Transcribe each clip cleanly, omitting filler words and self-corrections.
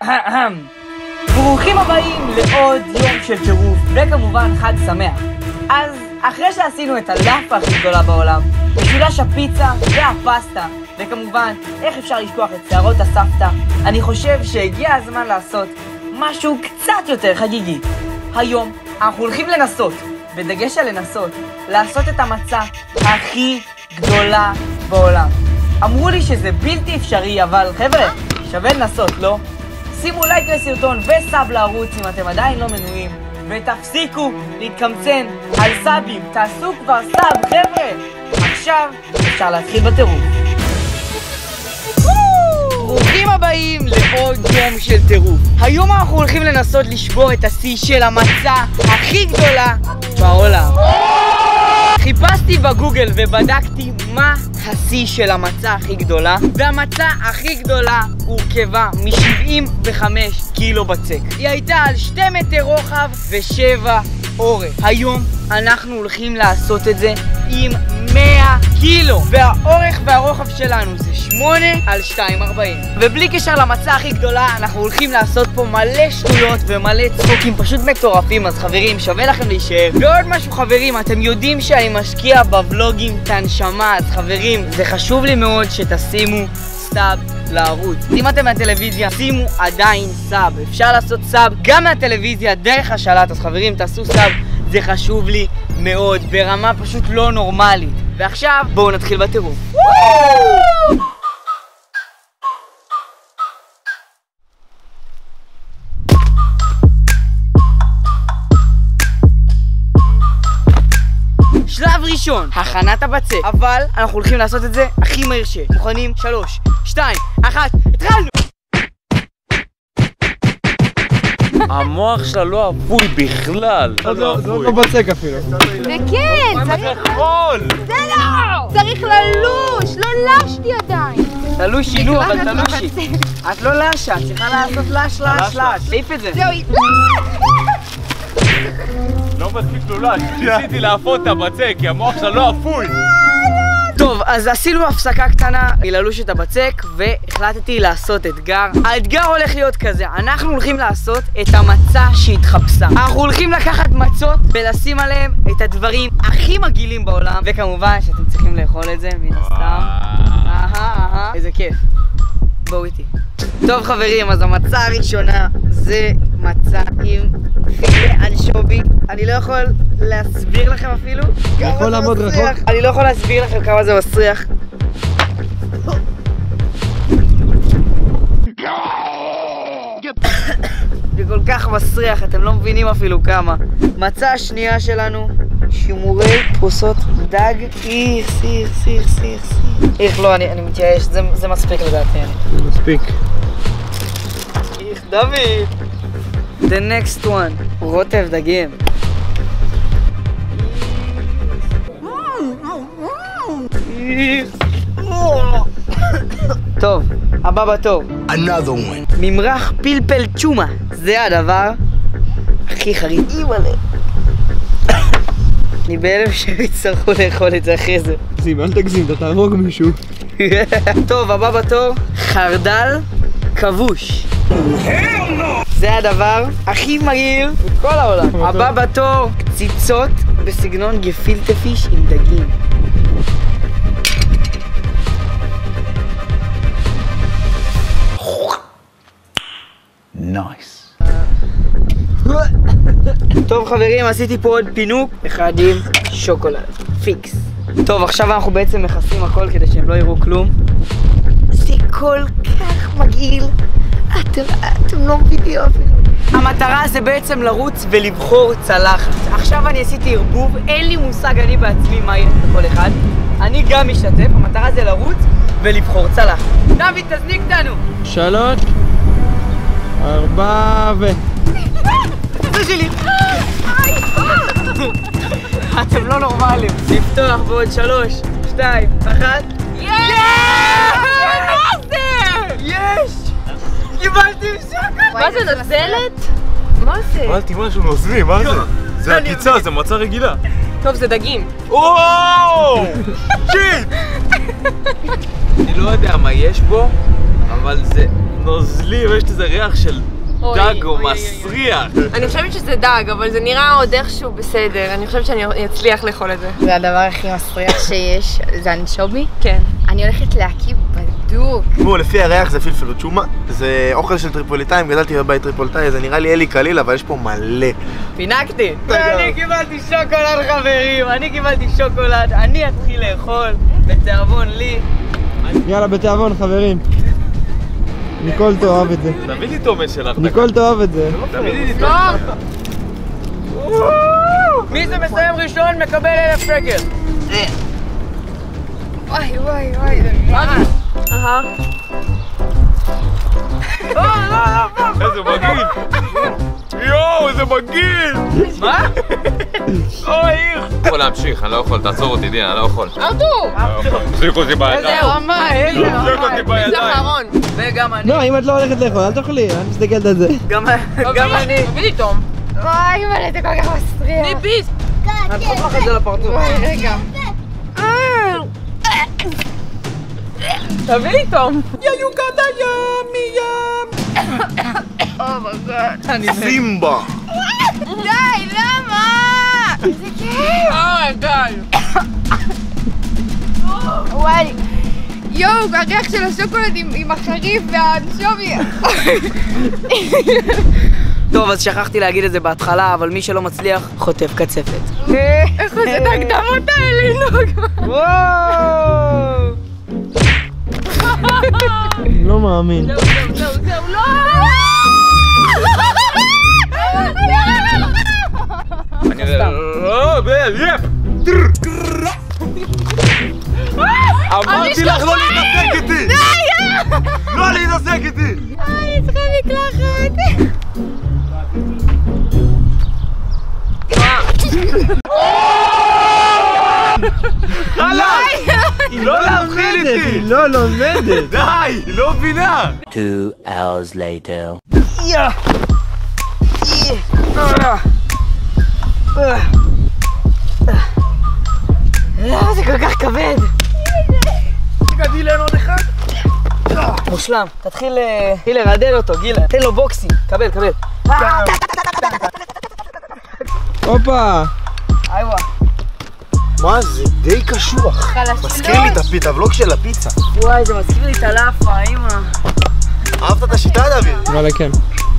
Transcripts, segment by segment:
ברוכים הבאים לעוד יום של טירוף, וכמובן חג שמח. אז אחרי שעשינו את הלאפה הכי גדולה בעולם, משולש הפיצה והפסטה, וכמובן איך אפשר לשכוח את שערות הסבתא, אני חושב שהגיע הזמן לעשות משהו קצת יותר חגיגי. היום אנחנו הולכים לנסות, בדגש על לנסות, לעשות את המצה הכי גדולה בעולם. אמרו לי שזה בלתי אפשרי, אבל חבר'ה, שווה לנסות, לא? שימו לייק לסרטון וסאב לערוץ אם אתם עדיין לא מנויים, ותפסיקו להתקמצן על סאבים, תעשו כבר סאב, חבר'ה! עכשיו אפשר להתחיל בטירוף. ברוכים הבאים לעוד יום של טירוף. היום אנחנו הולכים לנסות לשבור את השיא של המצה הכי גדולה בעולם. חיפשתי בגוגל ובדקתי מה השיא של המצה הכי גדולה, והמצה הכי גדולה הורכבה מ-75 קילו בצק. היא הייתה על 2 מטר רוחב ו7 אורך. היום אנחנו הולכים לעשות את זה עם 100 קילו, והאורך והרוחב שלנו זה 8 על 2.40. ובלי קשר למצה הכי גדולה, אנחנו הולכים לעשות פה מלא שטויות ומלא צחוקים פשוט מטורפים. אז חברים, שווה לכם להישאר. ועוד משהו חברים, אתם יודעים שאני משקיע בוולוגים את הנשמה, אז חברים, זה חשוב לי מאוד שתשימו סאב לערוץ. אם אתם מהטלוויזיה, שימו עדיין סאב. אפשר לעשות סאב גם מהטלוויזיה דרך השלט, אז חברים, תעשו סאב, זה חשוב לי מאוד, ברמה פשוט לא נורמלית. ועכשיו בואו נתחיל בטירוף. שלב ראשון, הכנת הבצק. אבל אנחנו הולכים לעשות את זה הכי מהיר ש... מוכנים? 3, 2, 1, התחלנו! המוח שלה לא אפוי בכלל. לא בצק אפילו. וכן, צריך חול! זה לא! צריך ללוש! לא לשתי עדיין! תלושי, נו, אבל תלושי. את לא לשה, את צריכה לעשות לש, לש, לש. תעיף את זה. זהו, לא מספיק לולש, ניסיתי להפות את הבצק, כי המוח שלה לא אפוי. טוב, אז עשינו הפסקה קטנה מללוש את הבצק, והחלטתי לעשות אתגר. האתגר הולך להיות כזה, אנחנו הולכים לעשות את המצה שהתחפשה. אנחנו הולכים לקחת מצות ולשים עליהם את הדברים הכי מגעילים בעולם, וכמובן שאתם צריכים לאכול את זה מן הסתם. איזה כיף. בואו איתי. טוב חברים, אז המצה הראשונה זה מצה עם פילה אנשובי. אני לא יכול להסביר לכם אפילו יכול לעמוד רחוק. אני לא יכול להסביר לכם כמה זה מסריח. זה כל כך מסריח, אתם לא מבינים אפילו כמה. מצה השנייה שלנו, שימורי פרוסות דג. איך לא, אני מתייאש, זה מספיק לדעתי. זה מספיק. איך דוד. The next one, רוטב דגים. טוב, הבא בתור. Another one. ממרח פלפל צ'ומה. זה הדבר הכי חריף. אימא'לה. אני בהלם שהם יצטרכו לאכול את זה אחרי זה. תגזים, אל תגזים, אתה תהרוג מישהו. טוב, הבא בתור, חרדל כבוש. זה הדבר הכי מגעיל בכל העולם. הבא בתור, קציצות בסגנון גפילטה פיש עם דגים. Nice. טוב חברים, עשיתי פה עוד פינוק אחד עם שוקולד פיקס. טוב, עכשיו אנחנו בעצם מכסים הכל כדי שהם לא יראו כלום. זה כל כך מגעיל, אתם לא מבינים אפילו. המטרה זה בעצם לרוץ ולבחור צלחת. עכשיו אני עשיתי ערבוב, אין לי מושג אני בעצמי מה יהיה לכל אחד. אני גם משתתף, המטרה זה לרוץ ולבחור צלחת. דוד, תזניק אותנו. 3, 4 ו... זה שלי. אתם לא נורמלים. לפתוח בעוד 3, 2, 1. יש! יש! קיבלתי שוקולד! מה זה, נזלת? מה זה? קיבלתי משהו נוזלי, מה זה? זה עקיצה, זה מצה רגילה. טוב, זה דגים. וואו! שיט! אני לא יודע מה יש בו, אבל זה נוזלי ויש לזה ריח של דג או מסריח. אני חושבת שזה דג, אבל זה נראה עוד איכשהו בסדר. אני חושבת שאני אצליח לאכול את זה. זה הדבר הכי מסריח שיש, זה אנשובי. כן. אני הולכת להקיא בדוק. תשמעו, לפי הריח זה פלפל וצ'ומה, זה אוכל של טריפוליטאים, גדלתי בבית טריפוליטאי, זה נראה לי אלי קליל, אבל יש פה מלא. פינקתי. אני קיבלתי שוקולד חברים, אני קיבלתי שוקולד, אני אתחיל לאכול, בתיאבון לי. יאללה, בתיאבון חברים. ניקול תאהב את זה. תביא לי תומש שלך. ניקול תאהב את זה. תביא לי תומש. מי זה מסיים ראשון מקבל 1,000 שקל. וואי וואי וואי, זה נראה. איזה מגעיל. יואו, איזה מגעיל. מה? אוי, איך. אני יכול להמשיך, אני לא יכול, תעצור אותי דין, אני לא יכול. ארתור! תחזיק אותי בידיים. איזה רמה, איזה תחזיק אותי רמה. זה בידיים. אחרון. וגם אני. לא, אם את לא הולכת לאכול, אל תאכלי, אני מסתכלת על זה. גם אני. תביא לי תום. וואי, מלא, זה כל כך מסריח. תני ביס. אני אדחוף לך את זה לפרצוף. וואי, רגע. תביא לי תום. סימבה! די, למה? זה כיף. די. וואי. יואו, הריח של השוקולד עם החריף והאנשובי. טוב, אז שכחתי להגיד את זה בהתחלה, אבל מי שלא מצליח, חוטף קצפת. איך זה את ההקדמות האלה, נוג? וואו! לא מאמין. זהו, לא! אמרתי לך לא להתעסק איתי! לא להתעסק איתי! אני צריכה מקלחת. היא לא להבחיל איתי! היא לא לומדת. די! היא לא מבינה! 2 hours later. זה כל כך כבד. תגדי להם עוד אחד. מושלם, תתחיל לרדל אותו, גילה. תן לו בוקסים, קבל. הופה. איווה. מה זה? די קשוח. מזכיר לי את הוולוג של הפיצה. וואי, זה מזכיר לי את הלאפה, אמא. אהבת את השיטה, דוד? וואלה, כן.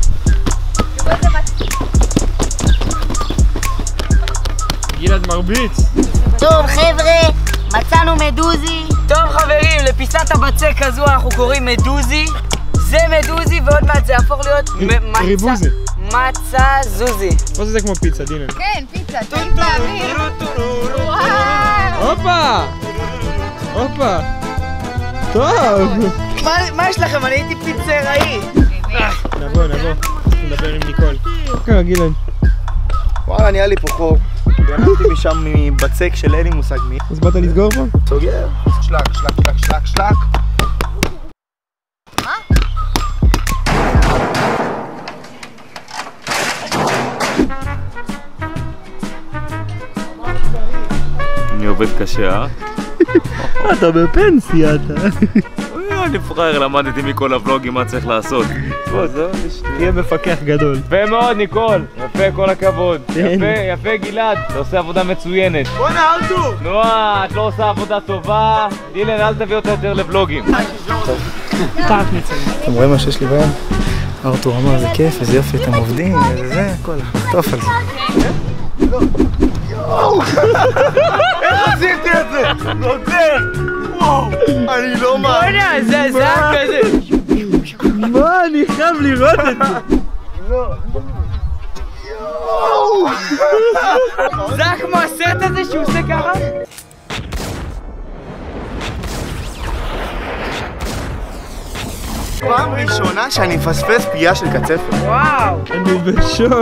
גלעד מרביץ. טוב, חבר'ה, מצאנו מדוזי. טוב חברים, לפיסת הבצק הזו אנחנו קוראים מדוזי. זה מדוזי ועוד מעט זה יהפוך להיות ריבוזי. מצה זוזי. פה זה כמו פיצה, דינן. כן, פיצה, תן באוויר. וואו. הופה. טוב. מה יש לכם? אני הייתי פיצראי. נבוא. נדבר עם ניקול. כן, גלעד. וואלה, נהיה לי פה חור. גנבתי משם מבצק של אין לי מושג מי. אז באת לסגור פה? סוגר. שלק. אני עובד קשה, אתה בפנסיה, אתה. אני פראייר, למדתי מכל הוולוגים מה צריך לעשות. תהיה מפקח גדול. יפה מאוד, ניקול. יפה, כל הכבוד. יפה, גלעד. אתה עושה עבודה מצוינת. בוא'נה, ארתור! נועה, את לא עושה עבודה טובה. דילן, אל תביא אותה יותר לבלוגים. אתם רואים מה שיש לי ביד? ארתור אמר, זה כיף, איזה יופי, אתם עובדים, וזה, הכל, לחטוף על זה. איך עשיתי את זה? נותר! וואו! אני לא מאמין! בוא'נה, זה היה כזה. מה? אני חייב לראות את זה. זה היה כמו הסרט הזה שהוא עושה ככה? פעם ראשונה שאני מפספס פייה של קצפת. וואו. אני בשוק.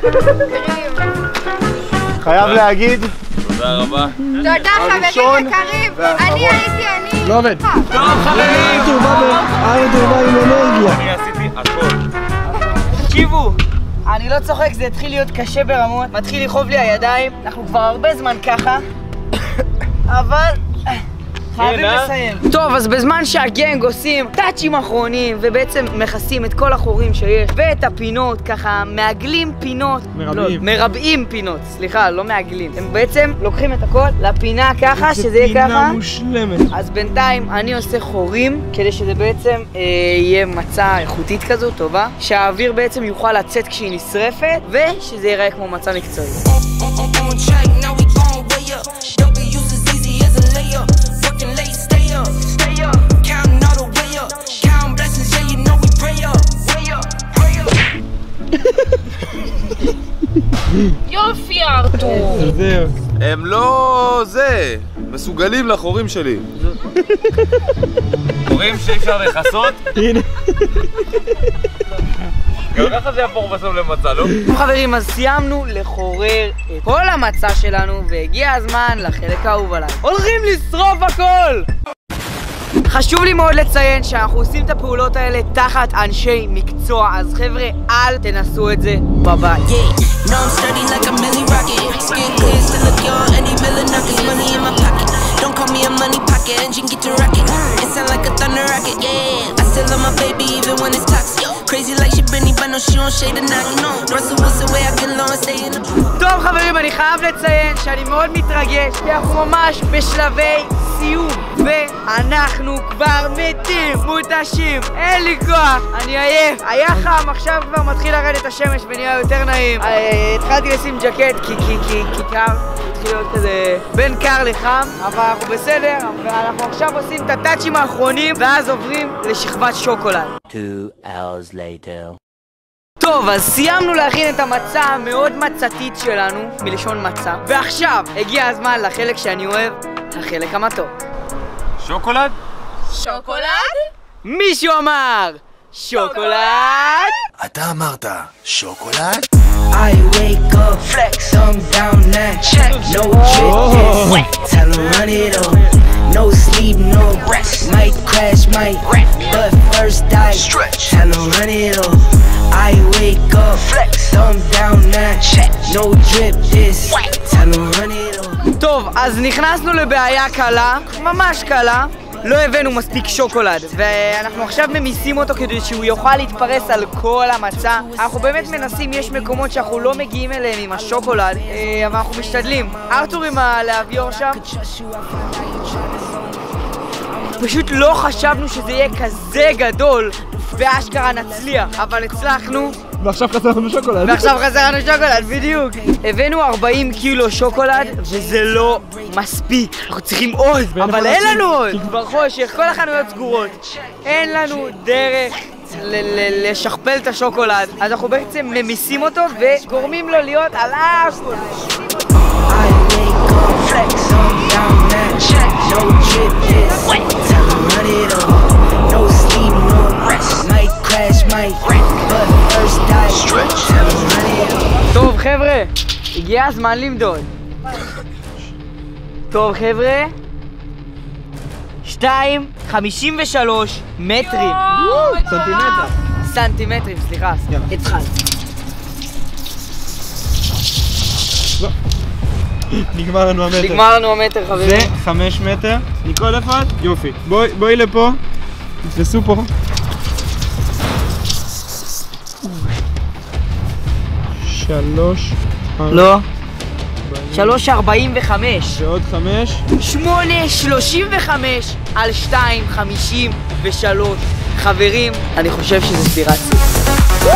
חייב להגיד, תודה רבה. תודה חברים יקרים. אני הייתי. לא עובד. טוב חברים. ארתור בא עם אנרגיה. אני עשיתי הכל. תקשיבו, אני לא צוחק, זה התחיל להיות קשה ברמות, מתחיל לכאוב לי הידיים, אנחנו כבר הרבה זמן ככה, אבל חייבים לסיים. טוב, אז בזמן שהגנג עושים טאצ'ים אחרונים ובעצם מכסים את כל החורים שיש ואת הפינות, ככה מעגלים פינות, מרבעים פינות, סליחה, לא מעגלים. הם בעצם לוקחים את הכל לפינה ככה, שזה יהיה ככה. פינה מושלמת. אז בינתיים אני עושה חורים כדי שזה בעצם יהיה מצה איכותית כזו, טובה, שהאוויר בעצם יוכל לצאת כשהיא נשרפת ושזה ייראה כמו מצה מקצועית. יופי ארתור. זהו. הם לא מסוגלים לחורים שלי. חורים שאי אפשר לכסות? הנה. גם ככה זה יפור בסוף למצה, לא? חברים, אז סיימנו לחורר את כל המצה שלנו והגיע הזמן לחלק האהוב עליי. הולכים לשרוף הכל! חשוב לי מאוד לציין שאנחנו עושים את הפעולות האלה תחת אנשי מקצוע, אז חבר'ה, אל תנסו את זה בבית. טוב חברים, אני חייב לציין שאני מאוד מתרגש כי אנחנו ממש בשלבי סיום ואנחנו כבר מתים, מותשים, אין לי כוח, אני עייף, היה חם, עכשיו כבר מתחיל לרדת השמש ונהיה יותר נעים. התחלתי לשים ג'קט כי קר, התחיל להיות כזה בין קר לחם, אבל אנחנו בסדר ואנחנו עכשיו עושים את הטאצ'ים האחרונים ואז עוברים לשכבת שוקולד. 2 hours later. טוב, אז סיימנו להכין את המצה המאוד מצתית שלנו, מלשון מצה, ועכשיו הגיע הזמן לחלק שאני אוהב, החלק המתוק. שוקולד? שוקולד? מישהו אמר שוקולד? אתה אמרת שוקולד? I wake up, flex, thumb down that check, no drip, wet, tell them run it up, no sleep, no rest, might crash, might wreck, but first I stretch, tell them run it up. I wake up, flex, thumb down that check, no drip, this, tell them run it up. טוב, אז נכנסנו לבעיה קלה, ממש קלה. לא הבאנו מספיק שוקולד, ואנחנו עכשיו ממיסים אותו כדי שהוא יוכל להתפרס על כל המצה. אנחנו באמת מנסים, יש מקומות שאנחנו לא מגיעים אליהם עם השוקולד, אבל אנחנו משתדלים. ארתור עם הלהביור שם. פשוט לא חשבנו שזה יהיה כזה גדול, ואשכרה נצליח, אבל הצלחנו. ועכשיו חסר לנו שוקולד. בדיוק. הבאנו 40 קילו שוקולד, וזה לא מספיק. אנחנו צריכים עוד, אבל אין לנו עוד. כבר חושך, כל החנויות סגורות. אין לנו דרך לשכפל את השוקולד. אז אנחנו בעצם ממיסים אותו וגורמים לו להיות על הכל. טוב חבר'ה, הגיע הזמן למדוד. טוב חבר'ה, 2.53 מטרים. סנטימטרים, סליחה. התחל. נגמר לנו המטר. נגמר לנו המטר חברים. זה 5 מטר. ניקול איפה את? יופי. בואי לפה. תתפסו פה. 3. לא. 3.45. ועוד 5. 8.35 על 2.53. חברים, אני חושב שזה ספירת שיא.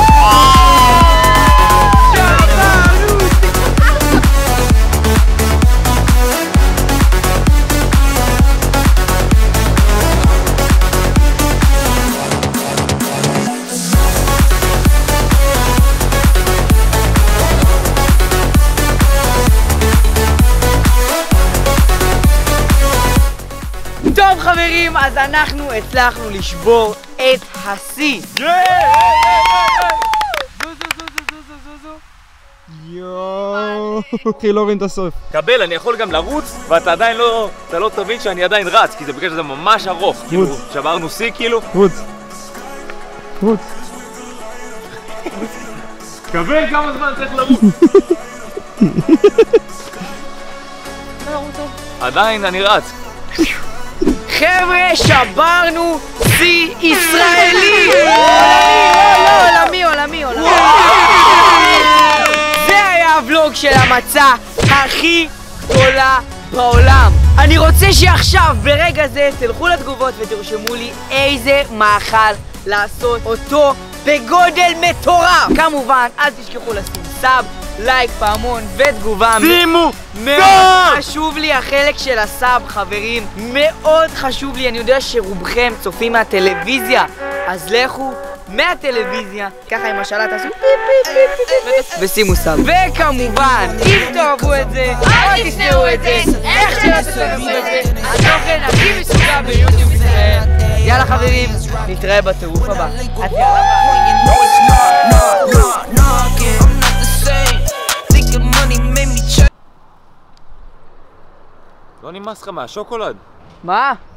טוב חברים, אז אנחנו הצלחנו לשבור את השיא. יואו, התחיל להוריד את הסוף. קבל, אני יכול גם לרוץ, ואתה עדיין לא, אתה לא תבין שאני עדיין רץ, כי זה בגלל שזה ממש ארוך. כאילו, שברנו שיא כאילו. רוץ. רוץ. קבל כמה זמן צריך לרוץ. עדיין אני רץ. חבר'ה, שברנו שיא ישראלי! עולמי. זה היה הוולוג של המצה הכי גדולה בעולם. אני רוצה שעכשיו, ברגע זה, תלכו לתגובות ותרשמו לי איזה מאכל לעשות אותו בגודל מטורף. כמובן, אל תשכחו לשים סאב, לייק, פעמון ותגובה. שימו מאוד חשוב לי החלק של הסאב, חברים. מאוד חשוב לי. אני יודע שרובכם צופים מהטלוויזיה, אז לכו מהטלוויזיה, ככה עם השאלה תעשו ושימו סאב. וכמובן, אם תאהבו את זה או תשנאו את זה, איך שלא תאהבו את זה, התוכן הכי משוגע ביוטיוב ישראל. יאללה חברים, נתראה בטירוף הבא. לא נמאס לך מהשוקולד? מה?